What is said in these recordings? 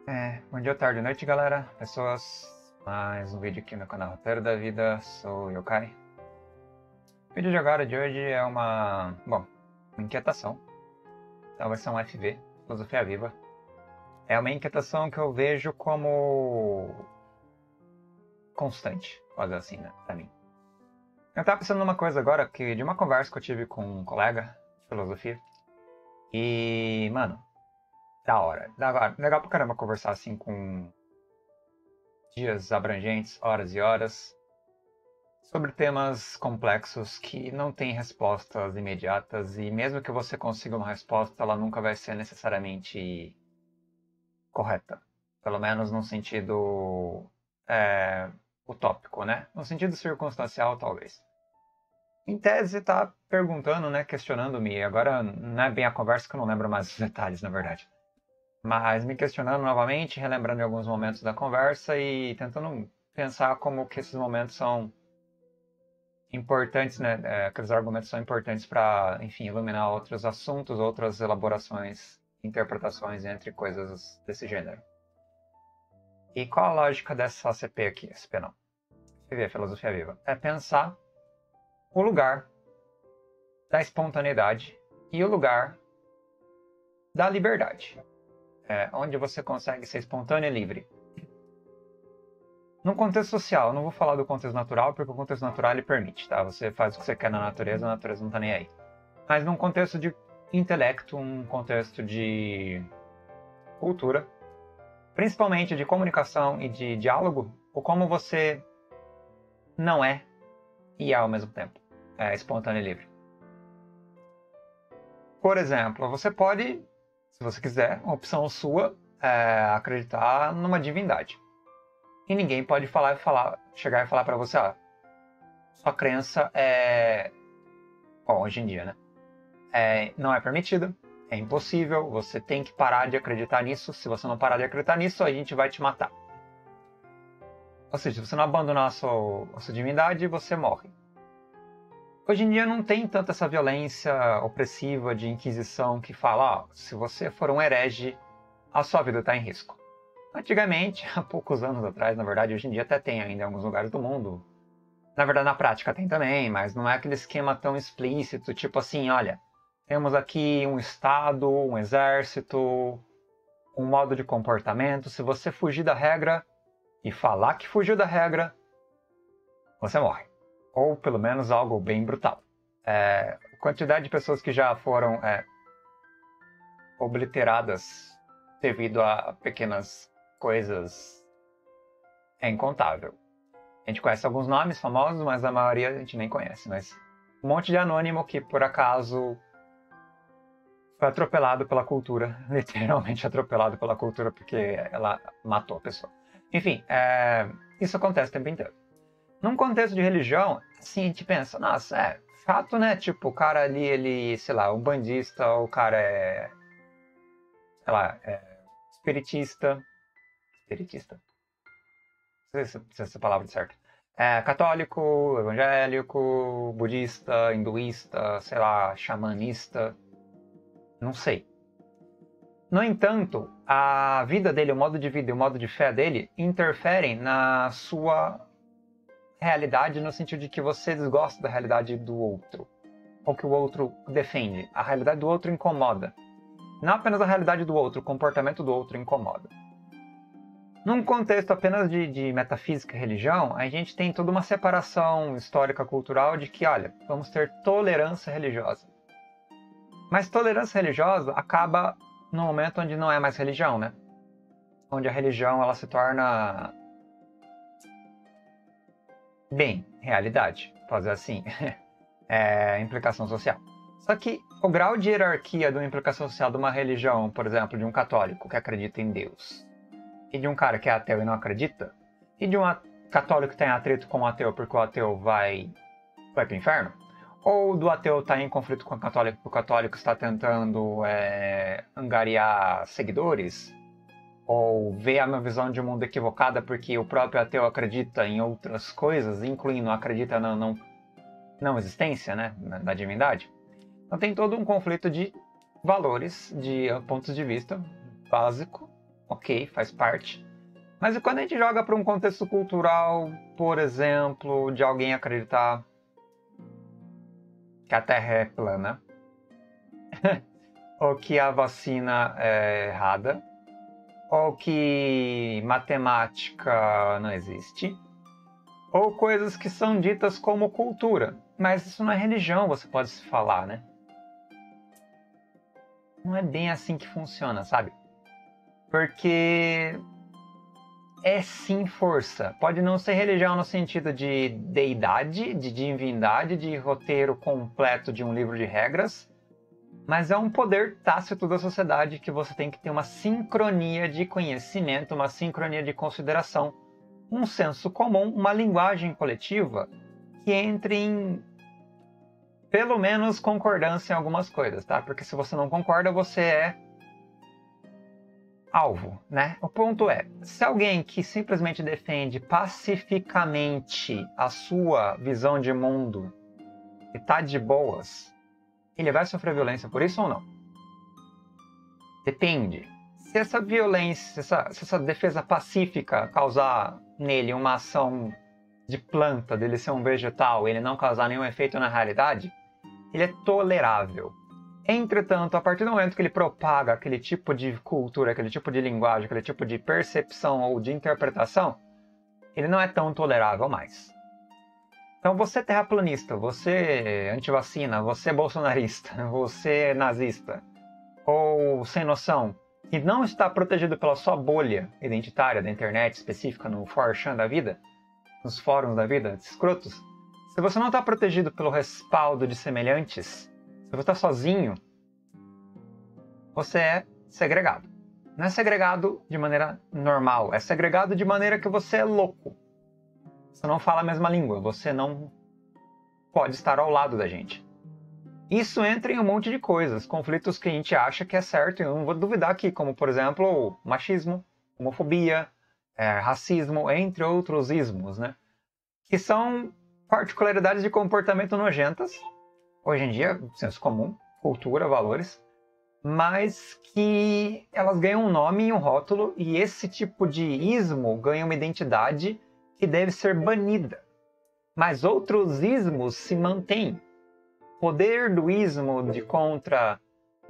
Bom dia, tarde, noite, galera, pessoas. Mais um vídeo aqui no canal Roteiro da Vida. Sou o Yokai. O vídeo de agora de hoje é uma inquietação. Talvez seja um FV, Filosofia Viva. É uma inquietação que eu vejo como constante, quase assim, né, pra mim. Eu tava pensando numa coisa agora, de uma conversa que eu tive com um colega de filosofia. E, mano, da hora. Legal pra caramba conversar assim com dias abrangentes, horas e horas, sobre temas complexos que não têm respostas imediatas e mesmo que você consiga uma resposta, ela nunca vai ser necessariamente correta. Pelo menos no sentido utópico, né? No sentido circunstancial, talvez. Em tese, tá perguntando, né? Questionando-me. Agora não é bem a conversa que eu não lembro mais os detalhes, na verdade. Mas me questionando novamente, relembrando em alguns momentos da conversa e tentando pensar como que esses momentos são importantes, né? Aqueles argumentos são importantes para, enfim, iluminar outros assuntos, outras elaborações, interpretações entre coisas desse gênero. E qual a lógica dessa CP aqui? CP não. FV, Filosofia Viva. É pensar o lugar da espontaneidade e o lugar da liberdade. Onde você consegue ser espontâneo e livre. Num contexto social, não vou falar do contexto natural, porque o contexto natural ele permite, tá? Você faz o que você quer na natureza, a natureza não tá nem aí. Mas num contexto de intelecto, um contexto de cultura, principalmente de comunicação e de diálogo, o como você não é e é ao mesmo tempo. É espontâneo e livre. Por exemplo, você pode, se você quiser, uma opção sua, acreditar numa divindade. E ninguém pode chegar e falar para você, sua crença bom, hoje em dia, né? Não é permitida, é impossível, você tem que parar de acreditar nisso. Se você não parar de acreditar nisso, a gente vai te matar. Ou seja, se você não abandonar a sua divindade, você morre. Hoje em dia não tem tanta essa violência opressiva de inquisição que fala, se você for um herege, a sua vida está em risco. Antigamente, há poucos anos atrás, na verdade, hoje em dia até tem ainda em alguns lugares do mundo. Na verdade, na prática tem também, mas não é aquele esquema tão explícito, tipo assim, olha, temos aqui um Estado, um exército, um modo de comportamento. Se você fugir da regra e falar que fugiu da regra, você morre. Ou pelo menos algo bem brutal. A quantidade de pessoas que já foram obliteradas devido a pequenas coisas é incontável. A gente conhece alguns nomes famosos, mas a maioria a gente nem conhece. Mas um monte de anônimo que por acaso foi atropelado pela cultura, literalmente atropelado pela cultura porque ela matou a pessoa. Enfim, isso acontece o tempo inteiro. Num contexto de religião, assim, a gente pensa, nossa, chato, né? Tipo, o cara ali, ele, sei lá, um bandista, o cara sei lá, espiritista. Espiritista? Não sei se essa palavra é certa. Católico, evangélico, budista, hinduísta, sei lá, xamanista. Não sei. No entanto, a vida dele, o modo de vida e o modo de fé dele interferem na sua realidade no sentido de que você desgosta da realidade do outro. Ou que o outro defende. A realidade do outro incomoda. Não apenas a realidade do outro, o comportamento do outro incomoda. Num contexto apenas de metafísica e religião, a gente tem toda uma separação histórica cultural de que, olha, vamos ter tolerância religiosa. Mas tolerância religiosa acaba no momento onde não é mais religião, né? Onde a religião ela se torna bem, realidade, fazer assim, implicação social. Só que o grau de hierarquia de uma implicação social de uma religião, por exemplo, de um católico que acredita em Deus, e de um cara que é ateu e não acredita, e de um católico que tem atrito com o ateu porque o ateu vai pro inferno, ou do ateu estar em conflito com o católico porque o católico está tentando angariar seguidores, ou ver a minha visão de mundo equivocada porque o próprio ateu acredita em outras coisas, incluindo acredita na não existência, né, da divindade. Então tem todo um conflito de valores, de pontos de vista básico, ok, faz parte. Mas e quando a gente joga para um contexto cultural, por exemplo, de alguém acreditar que a Terra é plana, ou que a vacina é errada, ou que matemática não existe, ou coisas que são ditas como cultura. Mas isso não é religião, você pode se falar, né? Não é bem assim que funciona, sabe? Porque é sim força. Pode não ser religião no sentido de deidade, de divindade, de roteiro completo de um livro de regras, mas é um poder tácito da sociedade que você tem que ter uma sincronia de conhecimento, uma sincronia de consideração, um senso comum, uma linguagem coletiva que entre em, pelo menos, concordância em algumas coisas, tá? Porque se você não concorda, você é alvo, né? O ponto é, se alguém que simplesmente defende pacificamente a sua visão de mundo e tá de boas, ele vai sofrer violência por isso ou não? Depende. Se essa violência, se essa defesa pacífica causar nele uma ação de planta, dele ser um vegetal, ele não causar nenhum efeito na realidade, ele é tolerável. Entretanto, a partir do momento que ele propaga aquele tipo de cultura, aquele tipo de linguagem, aquele tipo de percepção ou de interpretação, ele não é tão tolerável mais. Então você terraplanista, você antivacina, você bolsonarista, você nazista, ou sem noção, e não está protegido pela sua bolha identitária da internet específica no 4chan da vida, nos fóruns da vida, escrotos, se você não está protegido pelo respaldo de semelhantes, se você está sozinho, você é segregado. Não é segregado de maneira normal, é segregado de maneira que você é louco. Você não fala a mesma língua, você não pode estar ao lado da gente. Isso entra em um monte de coisas, conflitos que a gente acha que é certo, e eu não vou duvidar aqui, como por exemplo, machismo, homofobia, racismo, entre outros ismos, né? Que são particularidades de comportamento nojentas, hoje em dia, senso comum, cultura, valores, mas que elas ganham um nome e um rótulo, e esse tipo de ismo ganha uma identidade que deve ser banida. Mas outros ismos se mantêm. O poder do ismo de contra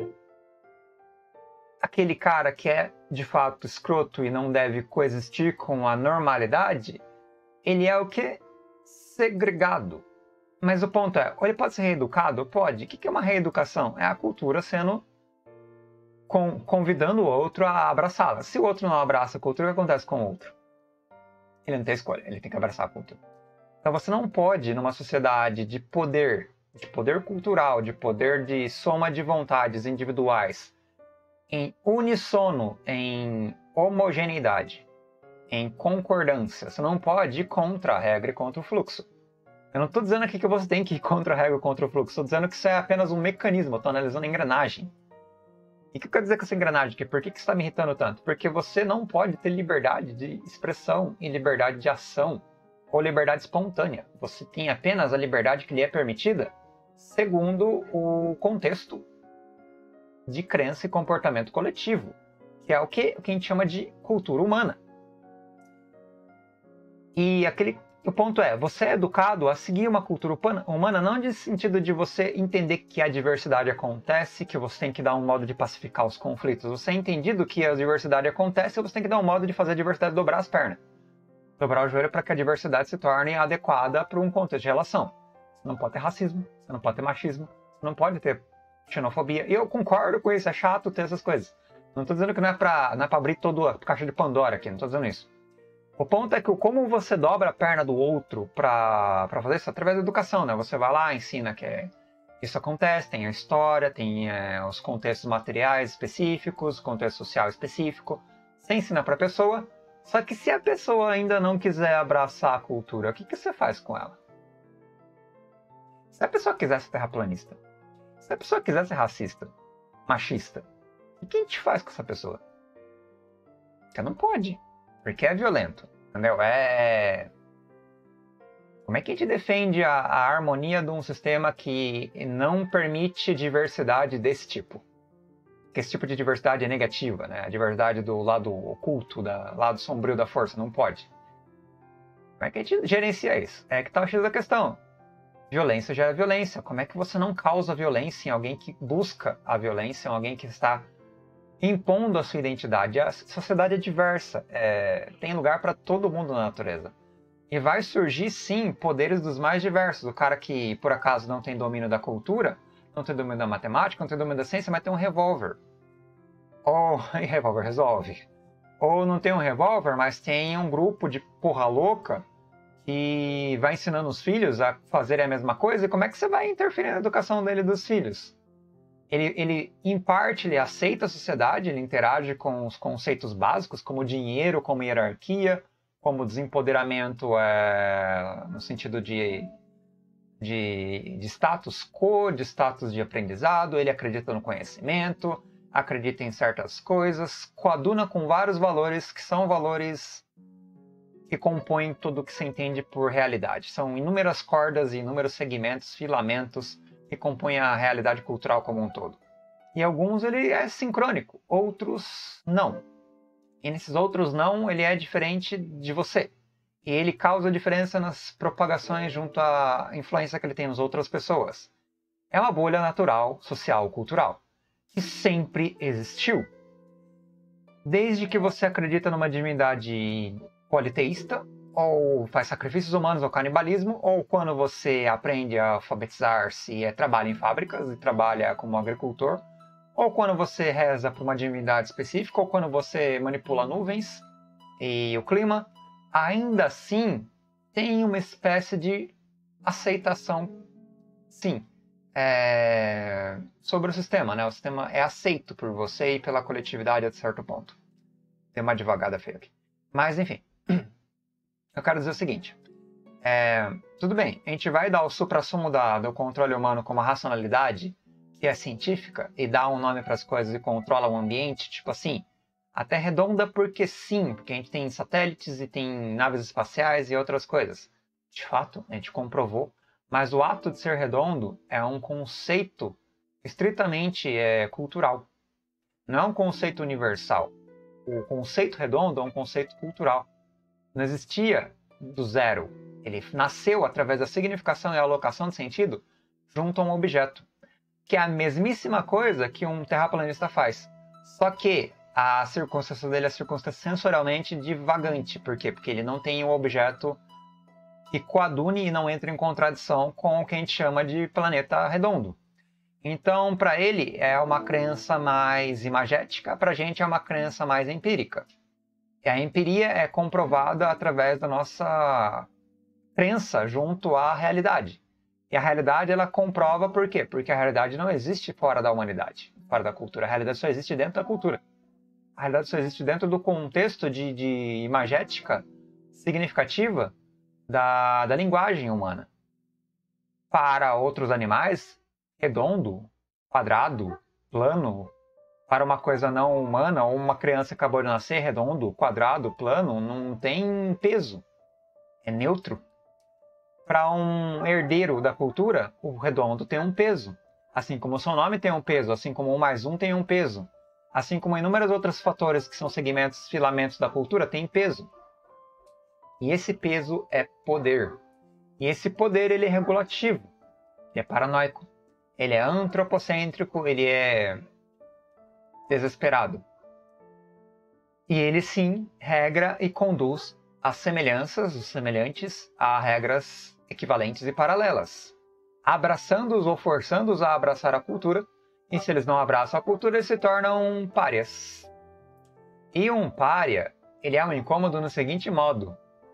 aquele cara que é de fato escroto e não deve coexistir com a normalidade, ele é o que? Segregado. Mas o ponto é, ele pode ser reeducado? Pode. O que é uma reeducação? É a cultura sendo convidando o outro a abraçá-la. Se o outro não abraça a cultura, o que acontece com o outro? Ele não tem escolha, ele tem que abraçar a cultura. Então você não pode, numa sociedade de poder cultural, de poder de soma de vontades individuais, em unissono, em homogeneidade, em concordância, você não pode ir contra a regra e contra o fluxo. Eu não estou dizendo aqui que você tem que ir contra a regra e contra o fluxo, estou dizendo que isso é apenas um mecanismo, eu estou analisando a engrenagem. E o que eu quero dizer com essa engrenagem aqui? Por que isso está me irritando tanto? Porque você não pode ter liberdade de expressão e liberdade de ação ou liberdade espontânea. Você tem apenas a liberdade que lhe é permitida segundo o contexto de crença e comportamento coletivo, que é o que a gente chama de cultura humana. E o ponto é, você é educado a seguir uma cultura humana não no sentido de você entender que a diversidade acontece, que você tem que dar um modo de pacificar os conflitos. Você é entendido que a diversidade acontece e você tem que dar um modo de fazer a diversidade dobrar as pernas. Dobrar o joelho para que a diversidade se torne adequada para um contexto de relação. Você não pode ter racismo, você não pode ter machismo, você não pode ter xenofobia. E eu concordo com isso, é chato ter essas coisas. Não estou dizendo que não é para abrir toda a caixa de Pandora aqui, não estou dizendo isso. O ponto é que como você dobra a perna do outro para fazer isso através da educação, né? Você vai lá, ensina que isso acontece, tem a história, tem os contextos materiais específicos, contexto social específico. Você ensina para a pessoa, só que se a pessoa ainda não quiser abraçar a cultura, o que você faz com ela? Se a pessoa quiser ser terraplanista, se a pessoa quiser ser racista, machista, o que a gente faz com essa pessoa? Porque não pode. Porque é violento, entendeu? Como é que a gente defende a harmonia de um sistema que não permite diversidade desse tipo? que esse tipo de diversidade é negativa, né? A diversidade do lado oculto, do lado sombrio da força, não pode. Como é que a gente gerencia isso? É que tá o X da questão. Violência gera violência. Como é que você não causa violência em alguém que busca a violência, em alguém que está impondo a sua identidade? A sociedade é diversa, tem lugar para todo mundo na natureza. E vai surgir, sim, poderes dos mais diversos. O cara que, por acaso, não tem domínio da cultura, não tem domínio da matemática, não tem domínio da ciência, mas tem um revólver. E revólver resolve. Ou não tem um revólver, mas tem um grupo de porra louca que vai ensinando os filhos a fazerem a mesma coisa. E como é que você vai interferir na educação dele e dos filhos? Ele, em parte, ele aceita a sociedade, ele interage com os conceitos básicos, como dinheiro, como hierarquia, como desempoderamento no sentido de status quo, de status de aprendizado. Ele acredita no conhecimento, acredita em certas coisas, coaduna com vários valores que são valores que compõem tudo o que se entende por realidade. São inúmeras cordas e inúmeros segmentos, filamentos que compõem a realidade cultural como um todo. E alguns ele é sincrônico, outros não. E nesses outros não, ele é diferente de você. E ele causa diferença nas propagações junto à influência que ele tem nas outras pessoas. É uma bolha natural, social, cultural, que sempre existiu. Desde que você acredita numa divindade politeísta, ou faz sacrifícios humanos ou canibalismo, ou quando você aprende a alfabetizar-se e trabalha em fábricas e trabalha como agricultor, ou quando você reza para uma divindade específica, ou quando você manipula nuvens e o clima, ainda assim tem uma espécie de aceitação, sim, sobre o sistema, né? O sistema é aceito por você e pela coletividade a certo ponto. Tem uma devagada feia aqui. Mas, enfim, eu quero dizer o seguinte. Tudo bem, a gente vai dar o suprassumo do controle humano como a racionalidade, que é científica, e dá um nome para as coisas e controla o ambiente, tipo assim, a Terra é redonda porque sim, porque a gente tem satélites e tem naves espaciais e outras coisas. De fato, a gente comprovou, mas o ato de ser redondo é um conceito estritamente cultural. Não é um conceito universal. O conceito redondo é um conceito cultural. Não existia do zero. Ele nasceu através da significação e alocação de sentido junto a um objeto, que é a mesmíssima coisa que um terraplanista faz. Só que a circunstância dele é a circunstância sensorialmente divagante. Por quê? Porque ele não tem um objeto que coadune e não entra em contradição com o que a gente chama de planeta redondo. Então, para ele, é uma crença mais imagética, para a gente é uma crença mais empírica. E a empiria é comprovada através da nossa crença junto à realidade. E a realidade, ela comprova por quê? Porque a realidade não existe fora da humanidade, fora da cultura. A realidade só existe dentro da cultura. A realidade só existe dentro do contexto de imagética significativa da linguagem humana. Para outros animais, redondo, quadrado, plano, para uma coisa não humana, ou uma criança que acabou de nascer, redondo, quadrado, plano, não tem peso. É neutro. Para um herdeiro da cultura, o redondo tem um peso. Assim como o seu nome tem um peso, assim como 1 mais 1 tem um peso. Assim como inúmeros outros fatores que são segmentos, filamentos da cultura têm peso. E esse peso é poder. E esse poder, ele é regulativo. Ele é paranoico. Ele é antropocêntrico, ele é desesperado. E ele sim regra e conduz as semelhanças, os semelhantes, a regras equivalentes e paralelas, abraçando-os ou forçando-os a abraçar a cultura, e se eles não abraçam a cultura, eles se tornam párias. E um pária, ele é um incômodo no seguinte modo,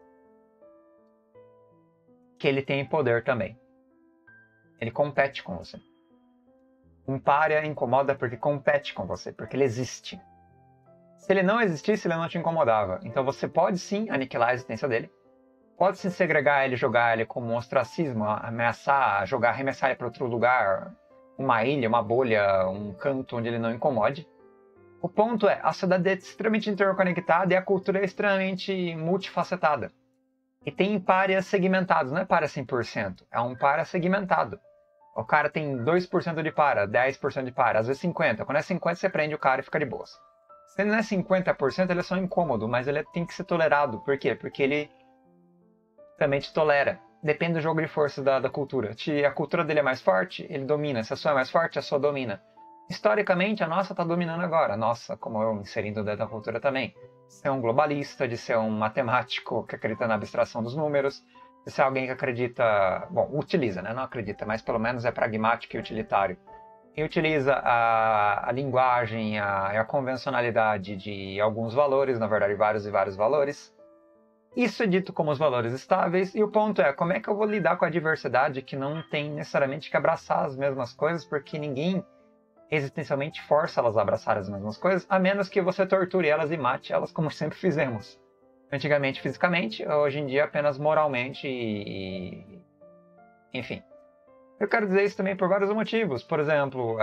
que ele tem poder também. Ele compete com você. Um pária incomoda porque compete com você, porque ele existe. Se ele não existisse, ele não te incomodava. Então você pode sim aniquilar a existência dele. Pode sim segregar ele, jogar ele como um ostracismo, ameaçar, arremessar ele para outro lugar, uma ilha, uma bolha, um canto onde ele não incomode. O ponto é, a sociedade é extremamente interconectada e a cultura é extremamente multifacetada. E tem párias segmentados, não é pária 100%, é um pária segmentado. O cara tem 2% de para, 10% de para, às vezes 50%. Quando é 50%, você prende o cara e fica de boas. Se ele não é 50%, ele é só incômodo, mas ele tem que ser tolerado. Por quê? Porque ele também te tolera. Depende do jogo de força da cultura. Se a cultura dele é mais forte, ele domina. Se a sua é mais forte, a sua domina. Historicamente, a nossa está dominando agora. A nossa, como eu inserindo dentro da cultura também. De ser um globalista, de ser um matemático que acredita na abstração dos números, de ser alguém que acredita... Bom, utiliza, né? Não acredita, mas pelo menos é pragmático e utilitário. E utiliza a linguagem e a convencionalidade de alguns valores, na verdade vários e vários valores. Isso é dito como os valores estáveis, e o ponto é, como é que eu vou lidar com a diversidade que não tem necessariamente que abraçar as mesmas coisas, porque ninguém existencialmente força elas a abraçar as mesmas coisas, a menos que você torture elas e mate elas, como sempre fizemos. Antigamente fisicamente, hoje em dia apenas moralmente e... Enfim. Eu quero dizer isso também por vários motivos. Por exemplo,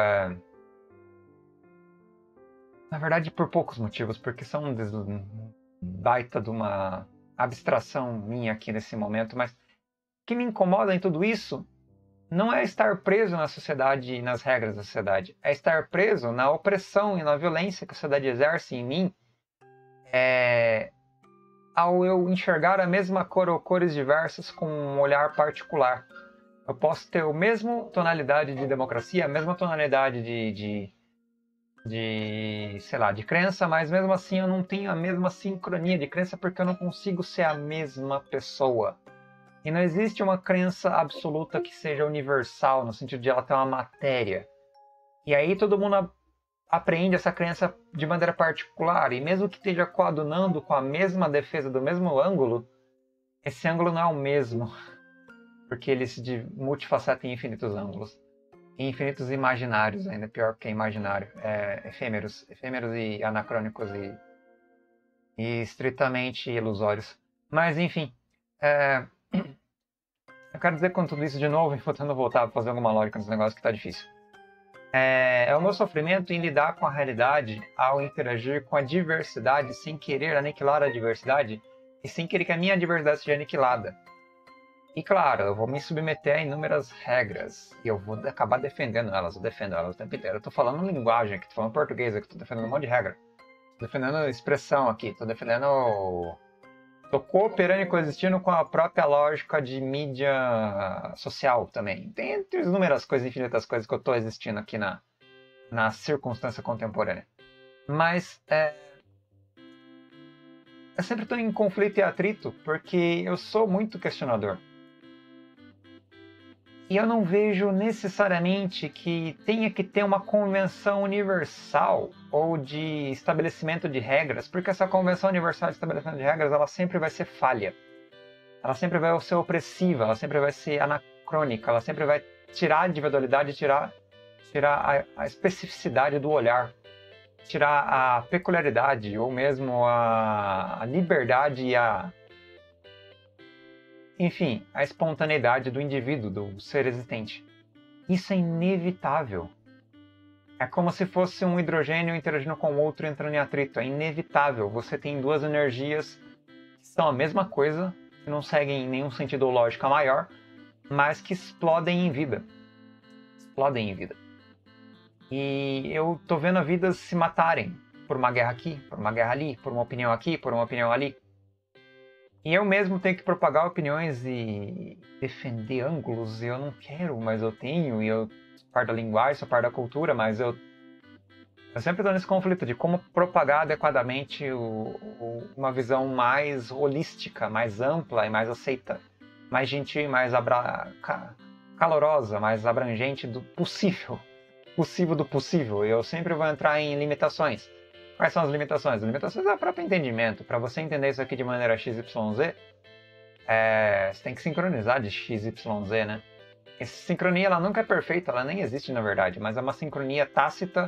na verdade por poucos motivos, porque são um baita de uma abstração minha aqui nesse momento, mas o que me incomoda em tudo isso não é estar preso na sociedade e nas regras da sociedade, é estar preso na opressão e na violência que a sociedade exerce em mim ao eu enxergar a mesma cor ou cores diversas com um olhar particular. Eu posso ter a mesma tonalidade de democracia, a mesma tonalidade sei lá, de crença, mas mesmo assim eu não tenho a mesma sincronia de crença porque eu não consigo ser a mesma pessoa. E não existe uma crença absoluta que seja universal, no sentido de ela ter uma matéria. E aí todo mundo apreende essa crença de maneira particular, e mesmo que esteja coadunando com a mesma defesa do mesmo ângulo, esse ângulo não é o mesmo. Porque ele se multifaceta em infinitos ângulos. E infinitos imaginários, ainda pior que imaginário. Efêmeros e anacrônicos e estritamente ilusórios. Mas, enfim. Eu quero dizer com tudo isso de novo, tentando voltar para fazer alguma lógica nesse negócio que está difícil. É o meu sofrimento em lidar com a realidade ao interagir com a diversidade sem querer aniquilar a diversidade e sem querer que a minha diversidade seja aniquilada. E claro, eu vou me submeter a inúmeras regras e eu vou acabar defendendo elas, eu defendo elas o tempo inteiro. Eu tô falando linguagem aqui, tô falando português aqui, tô defendendo um monte de regra. Tô defendendo expressão aqui, tô defendendo... Tô cooperando e coexistindo com a própria lógica de mídia social também. Tem entre as inúmeras coisas, infinitas coisas que eu tô existindo aqui na circunstância contemporânea. Mas eu sempre tô em conflito e atrito porque eu sou muito questionador. E eu não vejo necessariamente que tenha que ter uma convenção universal ou de estabelecimento de regras, porque essa convenção universal de estabelecimento de regras ela sempre vai ser falha. Ela sempre vai ser opressiva, ela sempre vai ser anacrônica, ela sempre vai tirar a individualidade, tirar a especificidade do olhar, tirar a peculiaridade ou mesmo a liberdade e enfim, a espontaneidade do indivíduo, do ser existente. Isso é inevitável. É como se fosse um hidrogênio interagindo com outro entrando em atrito. É inevitável. Você tem duas energias que são a mesma coisa, que não seguem nenhum sentido ou lógica maior, mas que explodem em vida. Explodem em vida. E eu tô vendo a vida se matarem por uma guerra aqui, por uma guerra ali, por uma opinião aqui, por uma opinião ali. E eu mesmo tenho que propagar opiniões e defender ângulos, e eu não quero, mas eu tenho, e eu sou parte da linguagem, sou parte da cultura, mas eu sempre estou nesse conflito de como propagar adequadamente uma visão mais holística, mais ampla e mais aceita, mais gentil, mais calorosa, mais abrangente do possível do possível. E eu sempre vou entrar em limitações. Quais são as limitações? As limitações é o próprio entendimento. Para você entender isso aqui de maneira XYZ, você tem que sincronizar de XYZ, né? Essa sincronia ela nunca é perfeita, ela nem existe na verdade, mas é uma sincronia tácita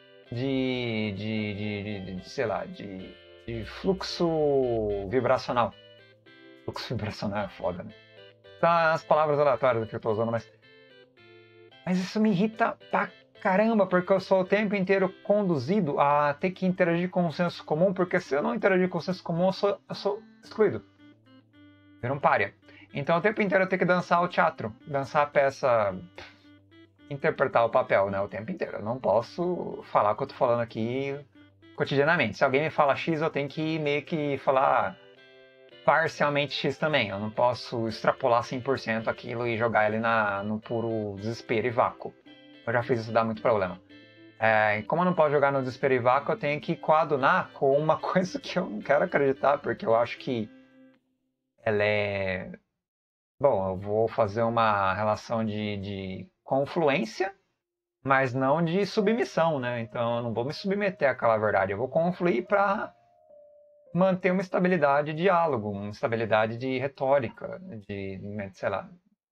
sei lá, de fluxo vibracional. Fluxo vibracional é foda, né? São as palavras aleatórias que eu estou usando, mas isso me irrita pra caramba, porque eu sou o tempo inteiro conduzido a ter que interagir com o senso comum, porque se eu não interagir com o senso comum, eu sou excluído. Vira um pária. Então o tempo inteiro eu tenho que dançar o teatro, dançar a peça interpretar o papel, né, o tempo inteiro. Eu não posso falar o que eu tô falando aqui cotidianamente. Se alguém me fala X, eu tenho que meio que falar parcialmente X também. Eu não posso extrapolar 100% aquilo e jogar ele no puro desespero e vácuo. Eu já fiz isso, dá muito problema. E como eu não posso jogar no desespero e vácuo, eu tenho que coadunar com uma coisa que eu não quero acreditar, porque eu acho que ela é... Bom, eu vou fazer uma relação de confluência, mas não de submissão, né? Então eu não vou me submeter àquela verdade. Eu vou confluir para manter uma estabilidade de diálogo, uma estabilidade de retórica, sei lá.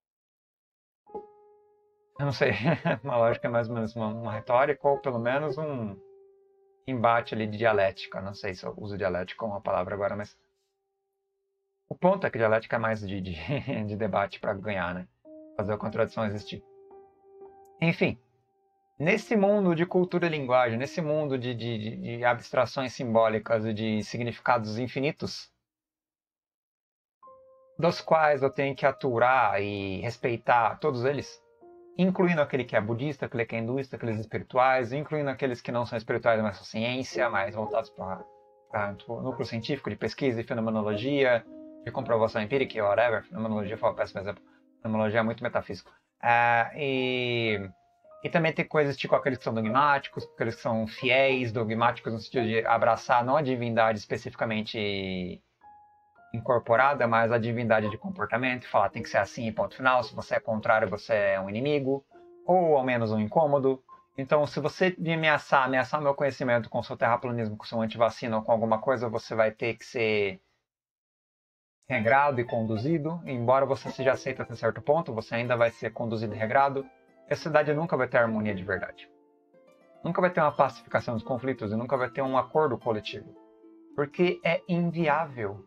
Eu não sei, uma lógica mais ou menos uma retórica ou pelo menos um embate ali de dialética. Não sei se eu uso dialética como uma palavra agora, mas o ponto é que dialética é mais de debate para ganhar, né? Fazer a contradição existir. Enfim, nesse mundo de cultura e linguagem, nesse mundo de abstrações simbólicas e de significados infinitos, dos quais eu tenho que aturar e respeitar todos eles, incluindo aquele que é budista, aquele que é hinduísta, aqueles espirituais, incluindo aqueles que não são espirituais, mas são ciência, mais voltados para núcleo científico de pesquisa e fenomenologia, de comprovação empírica e whatever. Fenomenologia foi um péssimo exemplo. Fenomenologia é muito metafísico. E também tem coisas tipo aqueles que são dogmáticos, aqueles que são fiéis, dogmáticos no sentido de abraçar não a divindade especificamente incorporada, mas a divindade de comportamento, falar tem que ser assim e ponto final, se você é contrário, você é um inimigo, ou ao menos um incômodo. Então, se você me ameaçar meu conhecimento com seu terraplanismo, com seu antivacina ou com alguma coisa, você vai ter que ser regrado e conduzido. Embora você seja aceito até certo ponto, você ainda vai ser conduzido e regrado. A sociedade nunca vai ter harmonia de verdade. Nunca vai ter uma pacificação dos conflitos e nunca vai ter um acordo coletivo. Porque é inviável.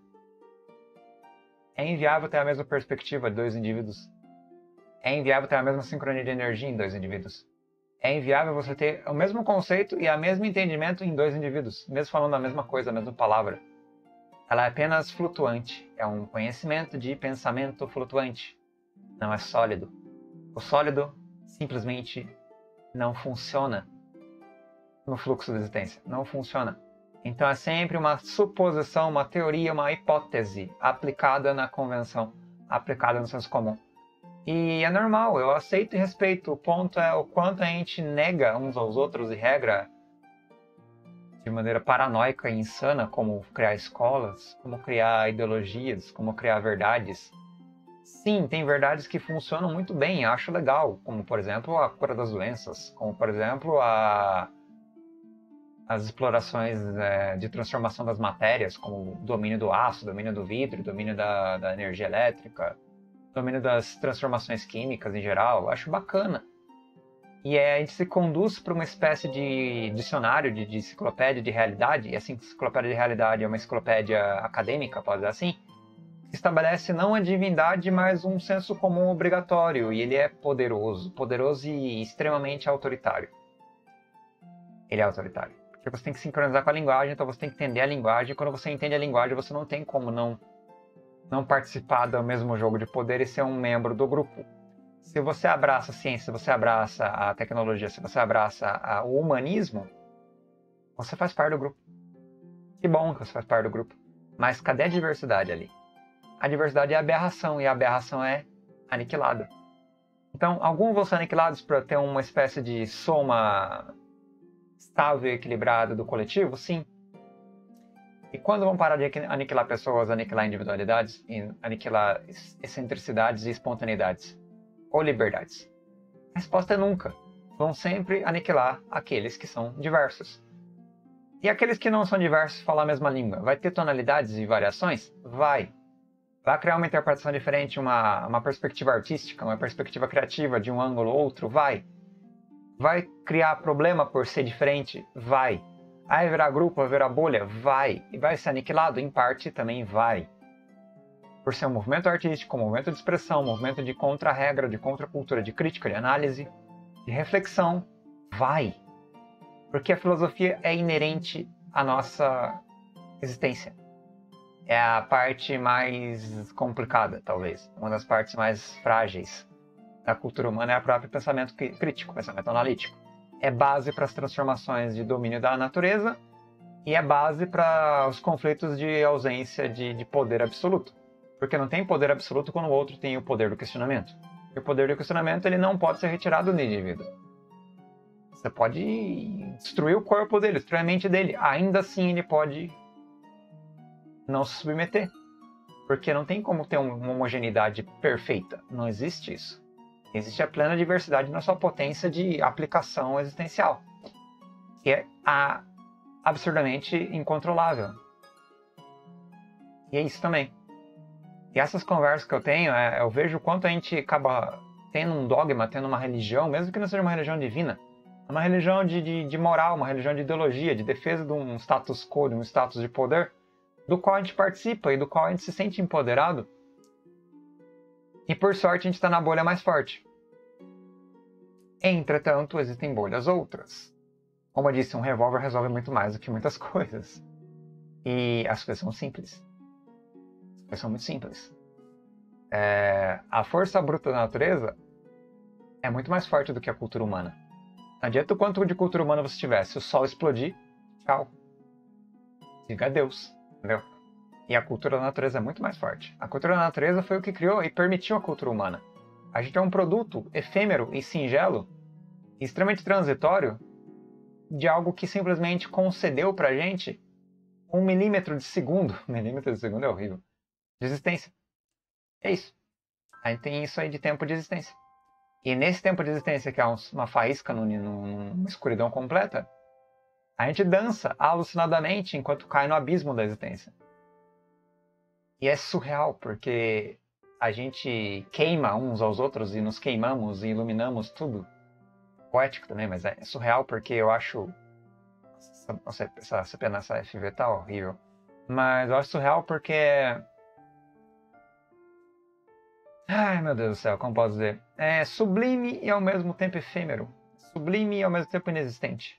É inviável ter a mesma perspectiva de dois indivíduos. É inviável ter a mesma sincronia de energia em dois indivíduos. É inviável você ter o mesmo conceito e o mesmo entendimento em dois indivíduos, mesmo falando a mesma coisa, a mesma palavra. Ela é apenas flutuante. É um conhecimento de pensamento flutuante. Não é sólido. O sólido simplesmente não funciona no fluxo da existência. Não funciona. Então é sempre uma suposição, uma teoria, uma hipótese aplicada na convenção, aplicada no senso comum. E é normal, eu aceito e respeito. O ponto é o quanto a gente nega uns aos outros e regra de maneira paranoica e insana, como criar escolas, como criar ideologias, como criar verdades. Sim, tem verdades que funcionam muito bem, acho legal, como por exemplo a cura das doenças, como por exemplo as explorações de transformação das matérias, como o domínio do aço, domínio do vidro, domínio da energia elétrica, domínio das transformações químicas em geral, acho bacana. E a gente se conduz para uma espécie de dicionário, de enciclopédia de realidade, e essa enciclopédia de realidade é uma enciclopédia acadêmica, pode dizer assim, que estabelece não a divindade, mas um senso comum obrigatório, e ele é poderoso e extremamente autoritário. Ele é autoritário. Porque você tem que sincronizar com a linguagem, então você tem que entender a linguagem, e quando você entende a linguagem, você não tem como não participar do mesmo jogo de poder e ser um membro do grupo. Se você abraça a ciência, se você abraça a tecnologia, se você abraça o humanismo, você faz parte do grupo. Que bom que você faz parte do grupo. Mas cadê a diversidade ali? A diversidade é aberração e a aberração é aniquilada. Então, alguns vão ser aniquilados para ter uma espécie de soma estável e equilibrada do coletivo? Sim. E quando vão parar de aniquilar pessoas, aniquilar individualidades, aniquilar excentricidades e espontaneidades? Ou liberdades? A resposta é nunca. Vão sempre aniquilar aqueles que são diversos. E aqueles que não são diversos falam a mesma língua. Vai ter tonalidades e variações? Vai. Vai criar uma interpretação diferente, uma perspectiva artística, uma perspectiva criativa de um ângulo ou outro? Vai. Vai criar problema por ser diferente? Vai. Vai virar grupo, vai virar bolha? Vai. E vai ser aniquilado? Em parte também vai. Por ser um movimento artístico, um movimento de expressão, um movimento de contra-regra, de contra-cultura, de crítica, de análise, de reflexão, vai. Porque a filosofia é inerente à nossa existência. É a parte mais complicada, talvez. Uma das partes mais frágeis. da cultura humana é o próprio pensamento crítico, pensamento analítico. É base para as transformações de domínio da natureza e é base para os conflitos de ausência de poder absoluto. Porque não tem poder absoluto quando o outro tem o poder do questionamento. E o poder do questionamento ele não pode ser retirado do indivíduo. Você pode destruir o corpo dele, destruir a mente dele. Ainda assim ele pode não se submeter. Porque não tem como ter uma homogeneidade perfeita. Não existe isso. Existe a plena diversidade na sua potência de aplicação existencial. Que é absurdamente incontrolável. E é isso também. E essas conversas que eu tenho, eu vejo o quanto a gente acaba tendo um dogma, tendo uma religião, mesmo que não seja uma religião divina, uma religião de moral, uma religião de ideologia, de defesa de um status quo, de um status de poder, do qual a gente participa e do qual a gente se sente empoderado. E por sorte a gente está na bolha mais forte. Entretanto, existem bolhas outras. Como eu disse, um revólver resolve muito mais do que muitas coisas. E as coisas são simples. As coisas são muito simples. A força bruta da natureza é muito mais forte do que a cultura humana. Não adianta o quanto de cultura humana você tiver. Se o sol explodir, tchau. Diga adeus. Entendeu? E a cultura da natureza é muito mais forte. A cultura da natureza foi o que criou e permitiu a cultura humana. A gente é um produto efêmero e singelo, extremamente transitório, de algo que simplesmente concedeu pra gente 1 milímetro de segundo. 1 milímetro de segundo é horrível. De existência. É isso. A gente tem isso aí de tempo de existência. E nesse tempo de existência, que é uma faísca numa escuridão completa, a gente dança alucinadamente enquanto cai no abismo da existência. E é surreal, porque a gente queima uns aos outros e nos queimamos e iluminamos tudo. Poético também, mas é surreal porque eu acho... Nossa, essa pena, essa FV tá horrível. Mas eu acho surreal porque... Ai, meu Deus do céu, como posso dizer? É sublime e ao mesmo tempo efêmero. Sublime e ao mesmo tempo inexistente.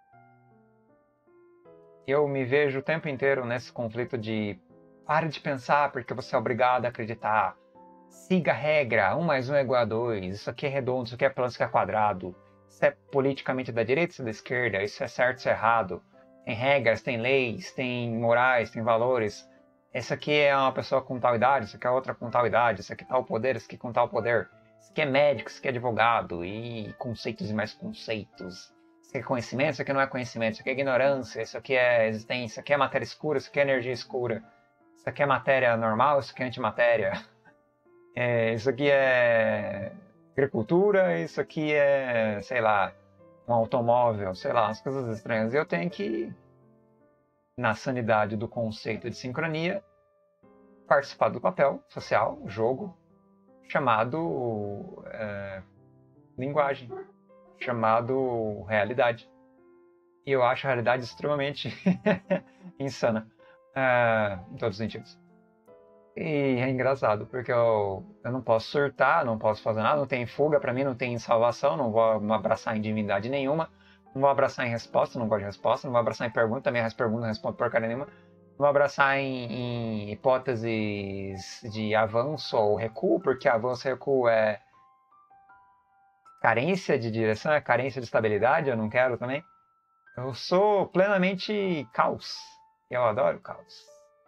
Eu me vejo o tempo inteiro nesse conflito de pare de pensar porque você é obrigado a acreditar. Siga a regra, 1 mais 1 é igual a 2. Isso aqui é redondo, isso aqui é plano, isso aqui é quadrado. Isso é politicamente da direita, isso é da esquerda. Isso é certo, isso é errado. Tem regras, tem leis, tem morais, tem valores. Essa aqui é uma pessoa com tal idade, essa aqui é outra com tal idade, essa aqui é tal poder, essa aqui com tal poder. Isso aqui é médico, isso aqui é advogado, e conceitos e mais conceitos. Isso aqui é conhecimento, isso aqui não é conhecimento, isso aqui é ignorância, isso aqui é existência, isso aqui é matéria escura, isso aqui é energia escura. Isso aqui é matéria normal, isso aqui é antimatéria. Isso aqui é agricultura, isso aqui é, sei lá, um automóvel, sei lá, umas coisas estranhas. E eu tenho que na sanidade do conceito de sincronia, participar do papel social, jogo, chamado linguagem, chamado realidade. E eu acho a realidade extremamente insana, em todos os sentidos. E é engraçado, porque eu não posso surtar, não posso fazer nada, não tem fuga pra mim, não tem salvação, não vou me abraçar em divindade nenhuma, não vou abraçar em resposta, não gosto de resposta, não vou abraçar em pergunta, também as perguntas não respondo porcaria nenhuma, não vou abraçar em hipóteses de avanço ou recuo, porque avanço e recuo é carência de direção, é carência de estabilidade, eu não quero também. Eu sou plenamente caos, eu adoro caos.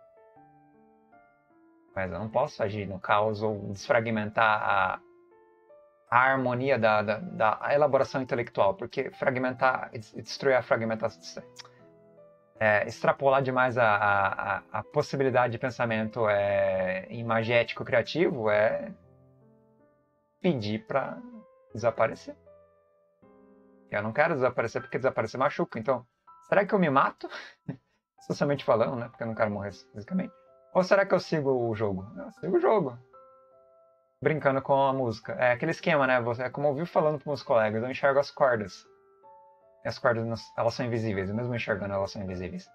Mas eu não posso agir no caos ou desfragmentar a harmonia da elaboração intelectual, porque fragmentar, destruir a fragmentação, extrapolar demais a possibilidade de pensamento imagético criativo é pedir para desaparecer. Eu não quero desaparecer porque desaparecer machuca, então será que eu me mato? Socialmente falando, né? Porque eu não quero morrer fisicamente. Ou será que eu sigo o jogo? Eu sigo o jogo. Brincando com a música. É aquele esquema, né? É como eu vi falando com meus colegas, eu enxergo as cordas. E as cordas, elas são invisíveis. Mesmo enxergando, elas são invisíveis.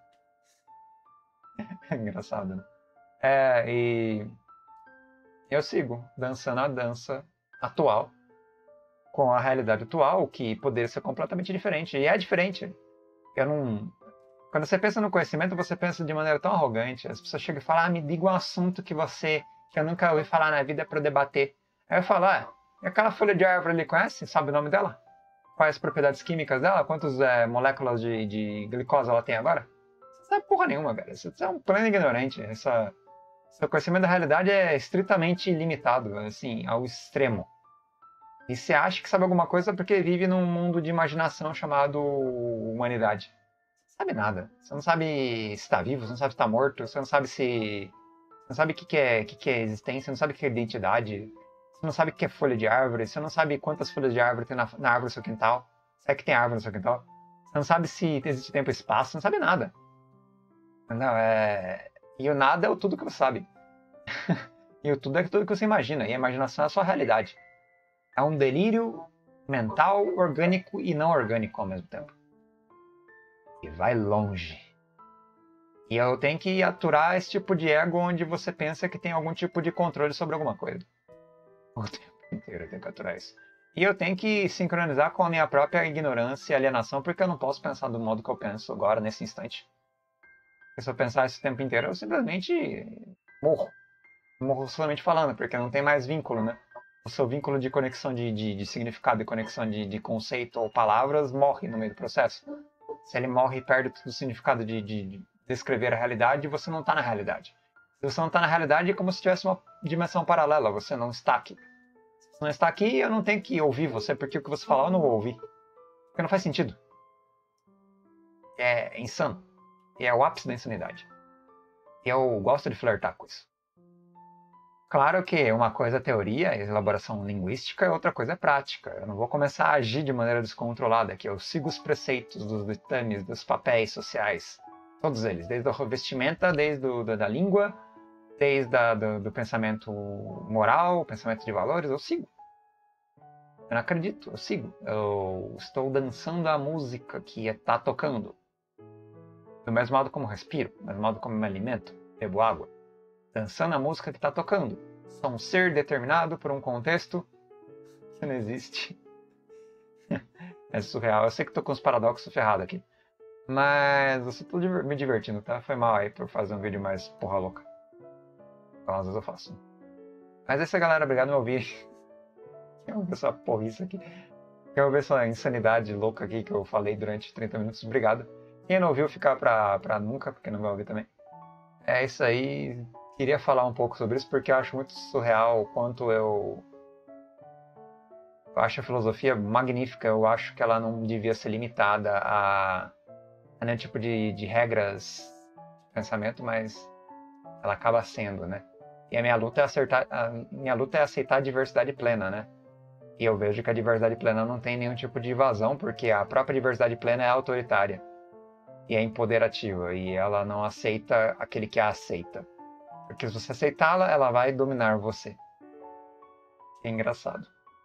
É engraçado, né? E eu sigo dançando a dança atual com a realidade atual, que poderia ser completamente diferente. E é diferente. Eu não... Quando você pensa no conhecimento, você pensa de maneira tão arrogante. As pessoas chegam e falam, me diga um assunto que eu nunca ouvi falar na vida para eu debater. Aí eu falo, E aquela folha de árvore ali, conhece? Sabe o nome dela? Quais as propriedades químicas dela? Quantas moléculas de glicose ela tem agora? Você sabe porra nenhuma, velho. Você é um pleno ignorante. Seu conhecimento da realidade é estritamente limitado, assim, ao extremo. E você acha que sabe alguma coisa porque vive num mundo de imaginação chamado humanidade. Você não sabe nada. Você não sabe se está vivo, você não sabe se está morto, você não sabe se... Você não sabe o que é existência, você não sabe o que é identidade. Você não sabe o que é folha de árvore, você não sabe quantas folhas de árvore tem na árvore do seu quintal. Se é que tem árvore no seu quintal. Você não sabe se existe tempo e espaço, você não sabe nada. Não, E o nada é o tudo que você sabe. E o tudo é tudo que você imagina. E a imaginação é a sua realidade. É um delírio mental, orgânico e não orgânico ao mesmo tempo. E vai longe. E eu tenho que aturar esse tipo de ego onde você pensa que tem algum tipo de controle sobre alguma coisa. O tempo inteiro eu tenho que aturar isso. E eu tenho que sincronizar com a minha própria ignorância e alienação, porque eu não posso pensar do modo que eu penso agora, nesse instante. Porque se eu pensar esse tempo inteiro, eu simplesmente morro. Morro socialmente falando, porque não tem mais vínculo, né? O seu vínculo de conexão de significado e conexão de conceito ou palavras morre no meio do processo. Se ele morre e perde todo o significado de descrever a realidade, você não está na realidade. Se você não está na realidade, é como se tivesse uma dimensão paralela, você não está aqui. Se você não está aqui, eu não tenho que ouvir você, porque o que você falar eu não vou ouvir. Porque não faz sentido. É insano. E é o ápice da insanidade. E eu gosto de flertar com isso. Claro que uma coisa é teoria, elaboração linguística, e outra coisa é prática. Eu não vou começar a agir de maneira descontrolada aqui. Eu sigo os preceitos dos ditames, dos papéis sociais. Todos eles, desde a vestimenta, da língua, desde do pensamento moral, pensamento de valores, eu sigo. Eu não acredito, eu sigo. Eu estou dançando a música que está tocando. Do mesmo modo como respiro, do mesmo modo como me alimento, bebo água. Dançando a música que está tocando. Sou um ser determinado por um contexto que não existe. É surreal. Eu sei que estou com os paradoxos ferrados aqui. Mas eu só tô me divertindo, tá? Foi mal aí por fazer um vídeo mais porra louca. Então, às vezes eu faço. Mas é isso aí, galera. Obrigado por me ouvir. Quer ouvir essa porrice aqui? Quer ouvir essa insanidade louca aqui que eu falei durante 30 minutos? Obrigado. Quem não ouviu, ficar pra nunca, porque não vai ouvir também. É isso aí. Queria falar um pouco sobre isso porque eu acho muito surreal o quanto eu acho a filosofia magnífica. Eu acho que ela não devia ser limitada a nenhum tipo de regras de pensamento, mas ela acaba sendo, né? E a minha luta é aceitar a diversidade plena, né? E eu vejo que a diversidade plena não tem nenhum tipo de evasão, porque a própria diversidade plena é autoritária e é empoderativa, e ela não aceita aquele que a aceita. Porque se você aceitá-la, ela vai dominar você. É engraçado.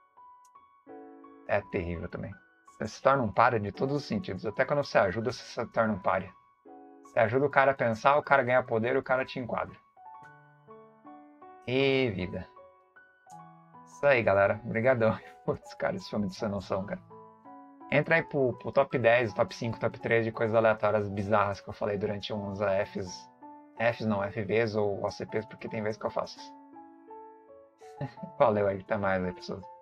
É terrível também. Você se torna um pária de todos os sentidos. Até quando você ajuda, você se torna um pária. Você ajuda o cara a pensar, o cara ganha poder, o cara te enquadra. E vida. Isso aí, galera. Obrigadão. Putz, cara, isso foi muito sem noção, cara. Entra aí pro top 10, top 5, top 3 de coisas aleatórias bizarras que eu falei durante uns AFs. Fs não, FVs ou OCPs, porque tem vezes que eu faço isso. Valeu aí, até mais aí, pessoas.